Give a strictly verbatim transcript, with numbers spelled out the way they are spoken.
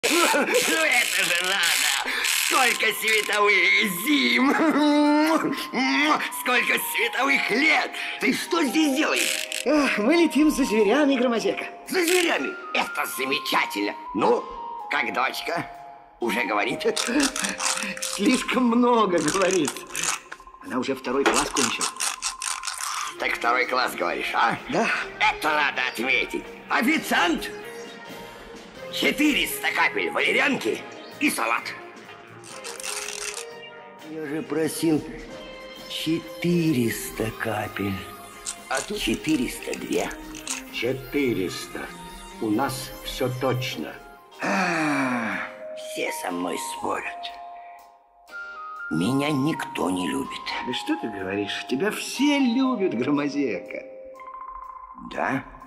Ну это же надо! Сколько световых зим! Сколько световых лет! Ты что здесь делаешь? Ах, мы летим за зверями, Громозека. За зверями? Это замечательно! Ну, как дочка? Уже говорит? Слишком много говорит. Она уже второй класс кончила. Так второй класс, говоришь, а? Да. Это надо отметить. Официант! четыреста капель валерьянки и салат. Я же просил четыреста капель. А тут четыреста два. Четыреста. У нас все точно. А, все со мной спорят. Меня никто не любит. Да что ты говоришь? Тебя все любят, Громозека. Да?